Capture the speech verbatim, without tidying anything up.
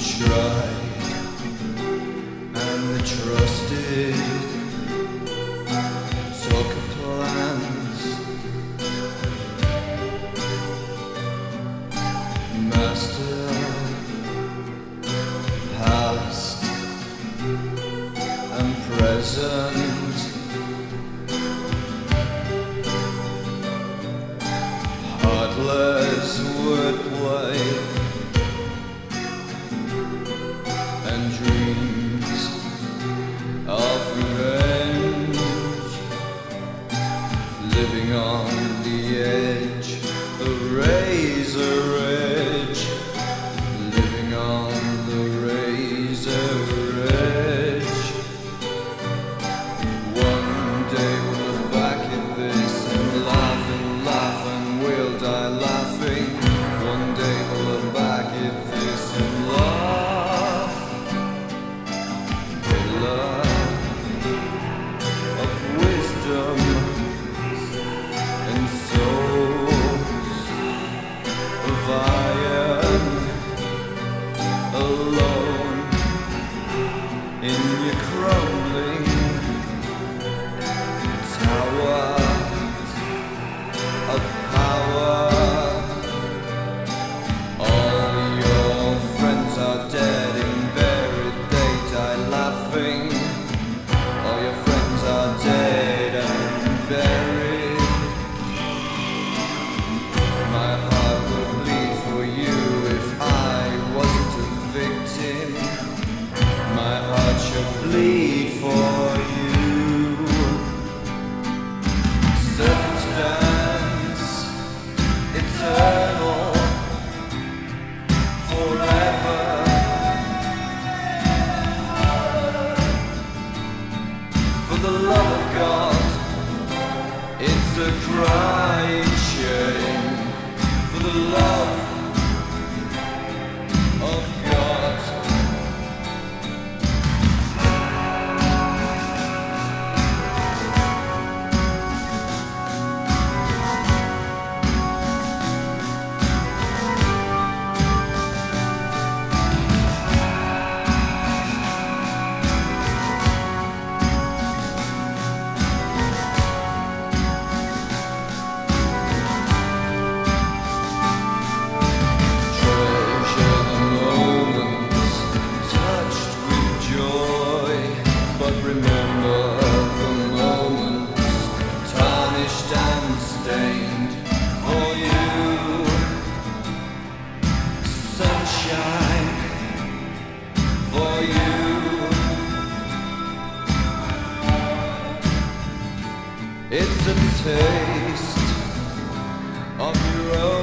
tried and they trusted, took plans, master, past and present, heartless wordplay and dreams of revenge, living on the edge, a razor edge, living on the razor edge. One day we'll look back at this and laugh and laugh and we'll die laughing. One day we'll look back at this and laugh. Of wisdom and souls of iron, alone in your crumbling towers of power. All your friends are dead and buried, they die laughing. All your friends are dead and buried. My heart would bleed for you if I wasn't a victim. My heart should bleed for you. Circumstance, eternal, forever. For the love of God, it's a crying shame. For the love of God. Remember the moments tarnished and stained for you. Sunshine for you. It's a taste of your own.